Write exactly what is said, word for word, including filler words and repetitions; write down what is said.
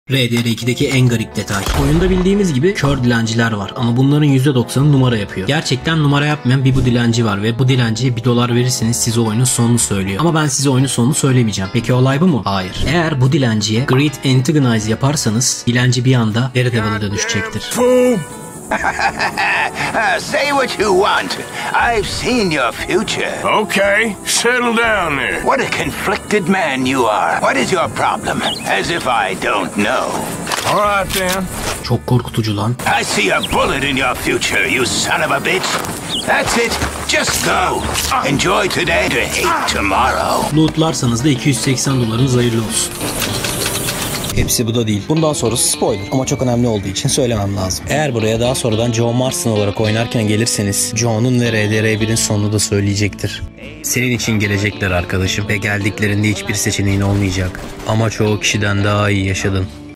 R D R iki'deki en garip detay. Oyunda bildiğimiz gibi kör dilenciler var ama bunların yüzde doksanı numara yapıyor. Gerçekten numara yapmayan bir bu dilenci var ve bu dilenciye bir dolar verirseniz size oyunun sonunu söylüyor. Ama ben size oyunun sonunu söylemeyeceğim. Peki olay bu mu? Hayır. Eğer bu dilenciye Great Antagonize yaparsanız dilenci bir anda Daredevil'a dönüşecektir. uh, say what you want. I've seen your future. Okay, settle down there. What a conflicted man you are. What is your problem? As if I don't know. All right then. Çok korkutucu lan. I see a bullet in your future, you son of a bitch. That's it. Just go. Enjoy today to hate tomorrow. Lootlarsanız da iki yüz seksen dolarınız hayırlı olsun. Hepsi bu da değil. Bundan sonrası spoiler ama çok önemli olduğu için söylemem lazım. Eğer buraya daha sonradan Joe Marston olarak oynarken gelirseniz Joe'nun ve R D R bir'in sonunu da söyleyecektir. Senin için gelecekler arkadaşım ve geldiklerinde hiçbir seçeneğin olmayacak. Ama çoğu kişiden daha iyi yaşadın.